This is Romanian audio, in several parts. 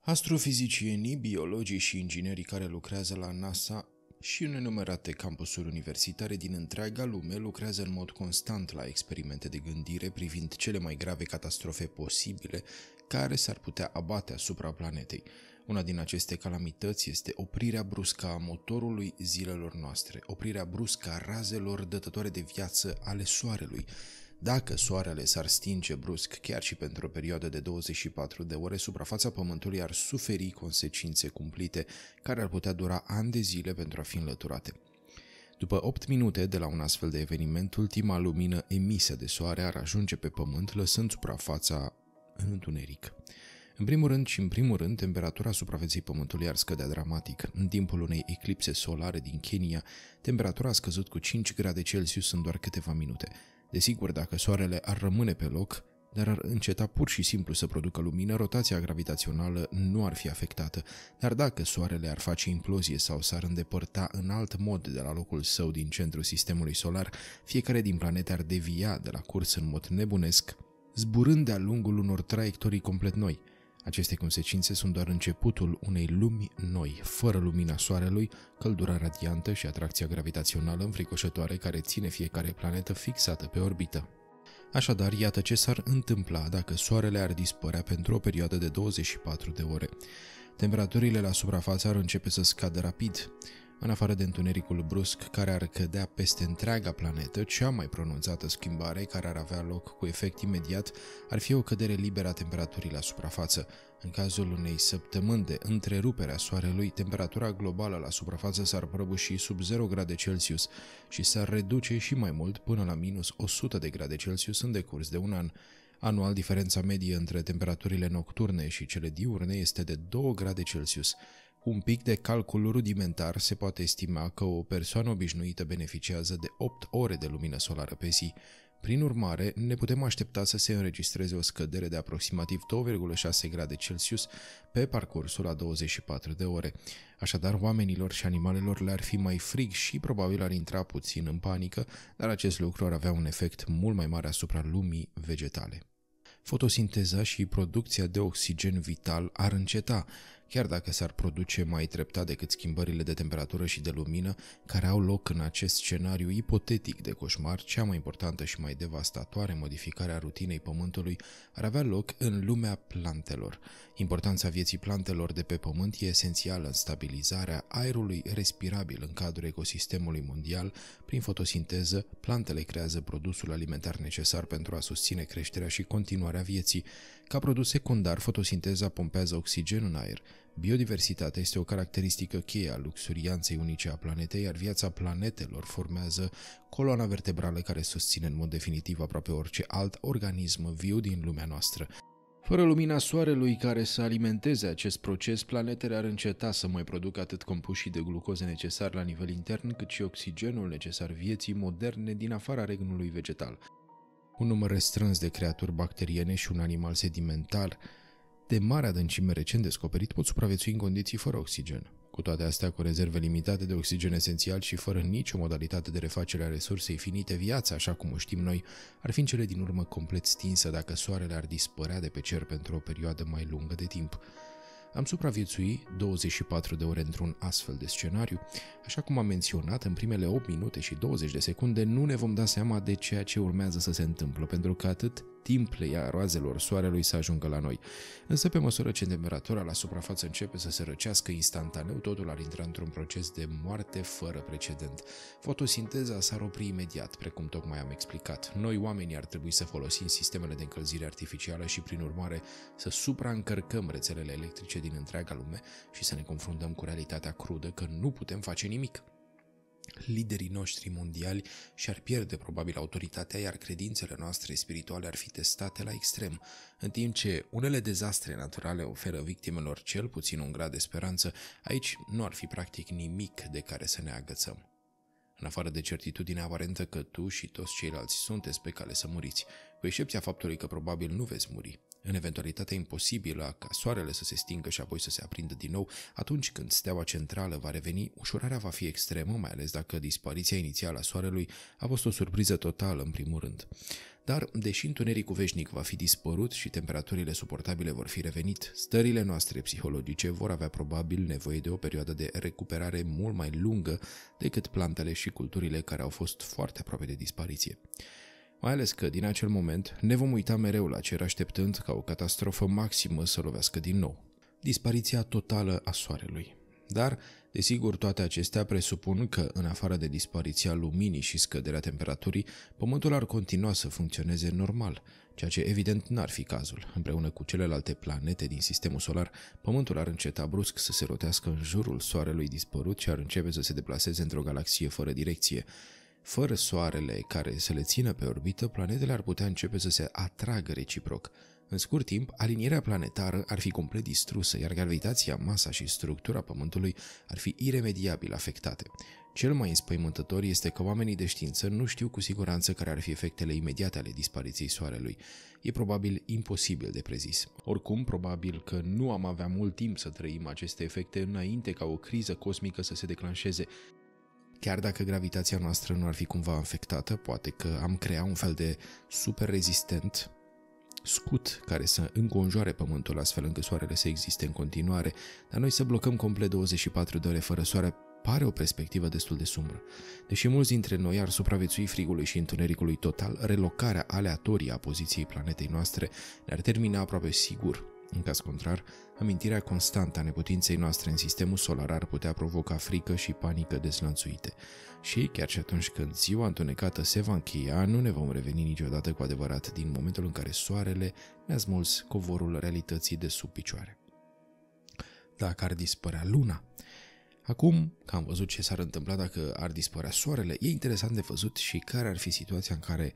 Astrofizicienii, biologii și inginerii care lucrează la NASA și în nenumărate campusuri universitare din întreaga lume lucrează în mod constant la experimente de gândire privind cele mai grave catastrofe posibile care s-ar putea abate asupra planetei. Una din aceste calamități este oprirea bruscă a motorului zilelor noastre, oprirea bruscă a razelor dătătoare de viață ale Soarelui. Dacă Soarele s-ar stinge brusc, chiar și pentru o perioadă de 24 de ore, suprafața Pământului ar suferi consecințe cumplite, care ar putea dura ani de zile pentru a fi înlăturate. După 8 minute de la un astfel de eveniment, ultima lumină emisă de Soare ar ajunge pe Pământ, lăsând suprafața în întuneric. În primul rând, temperatura suprafeței Pământului ar scădea dramatic. În timpul unei eclipse solare din Kenya, temperatura a scăzut cu 5 grade Celsius în doar câteva minute. Desigur, dacă Soarele ar rămâne pe loc, dar ar înceta pur și simplu să producă lumină, rotația gravitațională nu ar fi afectată, dar dacă Soarele ar face implozie sau s-ar îndepărta în alt mod de la locul său din centrul sistemului solar, fiecare din planete ar devia de la curs în mod nebunesc, zburând de-a lungul unor traiectorii complet noi. Aceste consecințe sunt doar începutul unei lumi noi, fără lumina Soarelui, căldura radiantă și atracția gravitațională înfricoșătoare care ține fiecare planetă fixată pe orbită. Așadar, iată ce s-ar întâmpla dacă Soarele ar dispărea pentru o perioadă de 24 de ore. Temperaturile la suprafață ar începe să scadă rapid. În afară de întunericul brusc care ar cădea peste întreaga planetă, cea mai pronunțată schimbare care ar avea loc cu efect imediat ar fi o cădere liberă a temperaturii la suprafață. În cazul unei săptămâni de întrerupere a Soarelui, temperatura globală la suprafață s-ar prăbuși sub 0 grade Celsius și s-ar reduce și mai mult până la minus 100 de grade Celsius în decurs de un an. Anual, diferența medie între temperaturile nocturne și cele diurne este de 2 grade Celsius. Cu un pic de calcul rudimentar se poate estima că o persoană obișnuită beneficiază de 8 ore de lumină solară pe zi. Prin urmare, ne putem aștepta să se înregistreze o scădere de aproximativ 2,6 grade Celsius pe parcursul a 24 de ore. Așadar, oamenilor și animalelor le-ar fi mai frig și probabil ar intra puțin în panică, dar acest lucru ar avea un efect mult mai mare asupra lumii vegetale. Fotosinteza și producția de oxigen vital ar înceta, chiar dacă s-ar produce mai treptat decât schimbările de temperatură și de lumină care au loc în acest scenariu ipotetic de coșmar. Cea mai importantă și mai devastatoare modificare a rutinei Pământului ar avea loc în lumea plantelor. Importanța vieții plantelor de pe Pământ e esențială în stabilizarea aerului respirabil în cadrul ecosistemului mondial. Prin fotosinteză, plantele creează produsul alimentar necesar pentru a susține creșterea și continuarea vieții. Ca produs secundar, fotosinteza pompează oxigen în aer. Biodiversitatea este o caracteristică cheie a luxurianței unice a planetei, iar viața planetelor formează coloana vertebrală care susține în mod definitiv aproape orice alt organism viu din lumea noastră. Fără lumina Soarelui care să alimenteze acest proces, planetele ar înceta să mai producă atât compușii de glucoză necesari la nivel intern, cât și oxigenul necesar vieții moderne din afara regnului vegetal. Un număr restrâns de creaturi bacteriene și un animal sedimentar de mare adâncime recent descoperit pot supraviețui în condiții fără oxigen. Cu toate astea, cu rezerve limitate de oxigen esențial și fără nicio modalitate de refacere a resursei finite, viața, așa cum o știm noi, ar fi în cele din urmă complet stinsă dacă Soarele ar dispărea de pe cer pentru o perioadă mai lungă de timp. Am supraviețui 24 de ore într-un astfel de scenariu. Așa cum am menționat, în primele 8 minute și 20 de secunde nu ne vom da seama de ceea ce urmează să se întâmplă, pentru că atât timp le ia roazelor Soarelui să ajungă la noi. Însă, pe măsură ce temperatura la suprafață începe să se răcească instantaneu, totul ar intra într-un proces de moarte fără precedent. Fotosinteza s-ar opri imediat, precum tocmai am explicat. Noi, oamenii, ar trebui să folosim sistemele de încălzire artificială și, prin urmare, să supraîncărcăm rețelele electrice din întreaga lume și să ne confruntăm cu realitatea crudă că nu putem face nimic. Liderii noștri mondiali și-ar pierde probabil autoritatea, iar credințele noastre spirituale ar fi testate la extrem. În timp ce unele dezastre naturale oferă victimelor cel puțin un grad de speranță, aici nu ar fi practic nimic de care să ne agățăm. În afară de certitudinea aparentă că tu și toți ceilalți sunteți pe cale să muriți, cu excepția faptului că probabil nu veți muri. În eventualitatea imposibilă ca Soarele să se stingă și apoi să se aprindă din nou, atunci când steaua centrală va reveni, ușurarea va fi extremă, mai ales dacă dispariția inițială a Soarelui a fost o surpriză totală în primul rând. Dar, deși întunericul veșnic va fi dispărut și temperaturile suportabile vor fi revenit, stările noastre psihologice vor avea probabil nevoie de o perioadă de recuperare mult mai lungă decât plantele și culturile care au fost foarte aproape de dispariție. Mai ales că, din acel moment, ne vom uita mereu la cer așteptând ca o catastrofă maximă să lovească din nou. Dispariția totală a Soarelui. Dar, desigur, toate acestea presupun că, în afară de dispariția luminii și scăderea temperaturii, Pământul ar continua să funcționeze normal, ceea ce evident n-ar fi cazul. Împreună cu celelalte planete din sistemul solar, Pământul ar înceta brusc să se rotească în jurul Soarelui dispărut și ar începe să se deplaseze într-o galaxie fără direcție. Fără Soarele care să le țină pe orbită, planetele ar putea începe să se atragă reciproc. În scurt timp, alinierea planetară ar fi complet distrusă, iar gravitația, masa și structura Pământului ar fi iremediabil afectate. Cel mai înspăimântător este că oamenii de știință nu știu cu siguranță care ar fi efectele imediate ale dispariției Soarelui. E probabil imposibil de prezis. Oricum, probabil că nu am avea mult timp să trăim aceste efecte înainte ca o criză cosmică să se declanșeze. Chiar dacă gravitația noastră nu ar fi cumva afectată, poate că am crea un fel de super rezistent scut care să înconjoare Pământul astfel încât Soarele să existe în continuare, dar noi să blocăm complet 24 de ore fără Soare pare o perspectivă destul de sumbră. Deși mulți dintre noi ar supraviețui frigului și întunericului total, relocarea aleatorie a poziției planetei noastre ne-ar termina aproape sigur. În caz contrar, amintirea constantă a neputinței noastre în sistemul solar ar putea provoca frică și panică dezlănțuite. Și, chiar și atunci când ziua întunecată se va încheia, nu ne vom reveni niciodată cu adevărat din momentul în care Soarele ne-a smuls covorul realității de sub picioare. Dacă ar dispărea Luna. Acum că am văzut ce s-ar întâmpla dacă ar dispărea Soarele, e interesant de văzut și care ar fi situația în care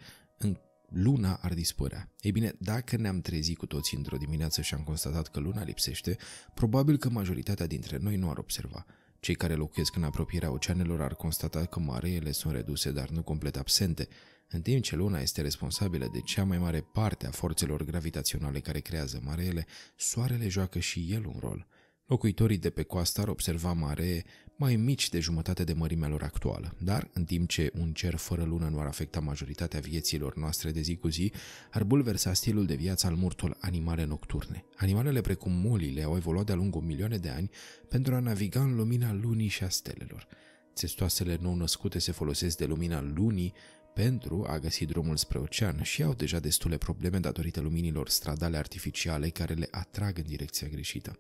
Luna ar dispărea. Ei bine, dacă ne-am trezit cu toții într-o dimineață și am constatat că Luna lipsește, probabil că majoritatea dintre noi nu ar observa. Cei care locuiesc în apropierea oceanelor ar constata că mareele sunt reduse, dar nu complet absente, în timp ce Luna este responsabilă de cea mai mare parte a forțelor gravitaționale care creează mareele, Soarele joacă și el un rol. Locuitorii de pe coastă ar observa maree mai mici de jumătate de mărimea lor actuală, dar în timp ce un cer fără lună nu ar afecta majoritatea vieților noastre de zi cu zi, ar bulversa stilul de viață al multor animale nocturne. Animalele precum molile au evoluat de-a lungul milioane de ani pentru a naviga în lumina lunii și a stelelor. Țestoasele nou-născute se folosesc de lumina lunii pentru a găsi drumul spre ocean și au deja destule probleme datorită luminilor stradale artificiale care le atrag în direcția greșită.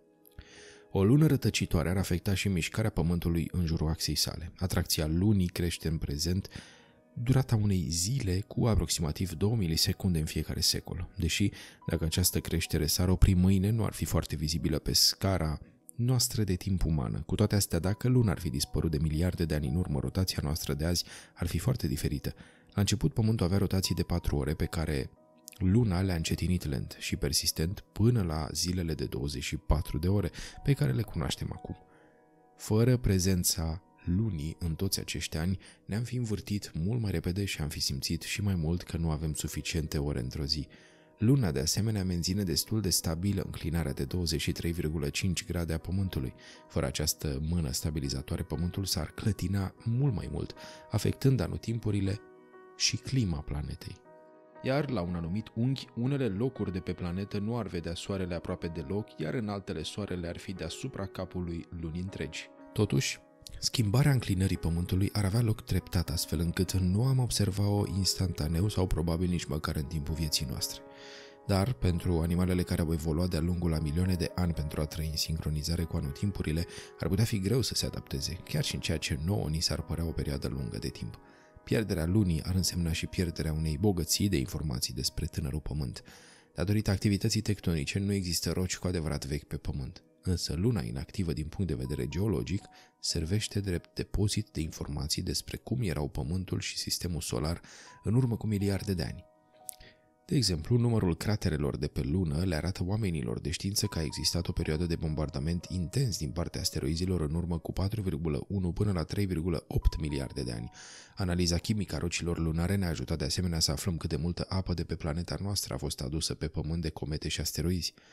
O lună rătăcitoare ar afecta și mișcarea Pământului în jurul axei sale. Atracția lunii crește în prezent durata unei zile cu aproximativ 2 milisecunde în fiecare secol. Deși, dacă această creștere s-ar opri mâine, nu ar fi foarte vizibilă pe scara noastră de timp umană. Cu toate astea, dacă Luna ar fi dispărut de miliarde de ani în urmă, rotația noastră de azi ar fi foarte diferită. La început, Pământul avea rotații de 4 ore pe care Luna le-a încetinit lent și persistent până la zilele de 24 de ore pe care le cunoaștem acum. Fără prezența Lunii în toți acești ani, ne-am fi învârtit mult mai repede și am fi simțit și mai mult că nu avem suficiente ore într-o zi. Luna, de asemenea, menține destul de stabilă înclinarea de 23,5 grade a Pământului. Fără această mână stabilizatoare, Pământul s-ar clătina mult mai mult, afectând anotimpurile și clima planetei. Iar la un anumit unghi, unele locuri de pe planetă nu ar vedea Soarele aproape deloc, iar în altele Soarele ar fi deasupra capului lunii întregi. Totuși, schimbarea înclinării Pământului ar avea loc treptat, astfel încât nu am observat-o instantaneu sau probabil nici măcar în timpul vieții noastre. Dar, pentru animalele care au evoluat de-a lungul la milioane de ani pentru a trăi în sincronizare cu anotimpurile, ar putea fi greu să se adapteze, chiar și în ceea ce nouă ni s-ar părea o perioadă lungă de timp. Pierderea lunii ar însemna și pierderea unei bogății de informații despre tânărul Pământ. Datorită activității tectonice, nu există roci cu adevărat vechi pe Pământ. Însă luna inactivă din punct de vedere geologic servește drept depozit de informații despre cum erau Pământul și sistemul solar în urmă cu miliarde de ani. De exemplu, numărul craterelor de pe lună le arată oamenilor de știință că a existat o perioadă de bombardament intens din partea asteroizilor în urmă cu 4,1 până la 3,8 miliarde de ani. Analiza chimică a rocilor lunare ne-a ajutat de asemenea să aflăm cât de multă apă de pe planeta noastră a fost adusă pe Pământ de comete și asteroizi.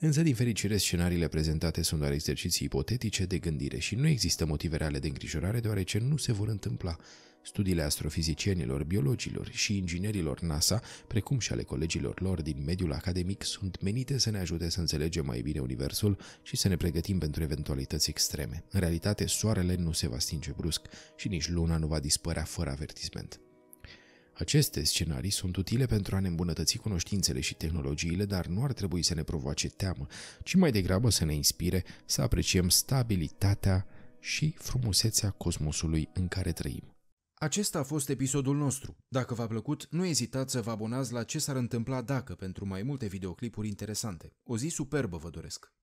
Însă, din fericire, scenariile prezentate sunt doar exerciții ipotetice de gândire și nu există motive reale de îngrijorare, deoarece nu se vor întâmpla. Studiile astrofizicienilor, biologilor și inginerilor NASA, precum și ale colegilor lor din mediul academic, sunt menite să ne ajute să înțelegem mai bine universul și să ne pregătim pentru eventualități extreme. În realitate, soarele nu se va stinge brusc și nici luna nu va dispărea fără avertisment. Aceste scenarii sunt utile pentru a ne îmbunătăți cunoștințele și tehnologiile, dar nu ar trebui să ne provoace teamă, ci mai degrabă să ne inspire să apreciem stabilitatea și frumusețea cosmosului în care trăim. Acesta a fost episodul nostru. Dacă v-a plăcut, nu ezitați să vă abonați la Ce s-ar întâmpla dacă pentru mai multe videoclipuri interesante. O zi superbă vă doresc!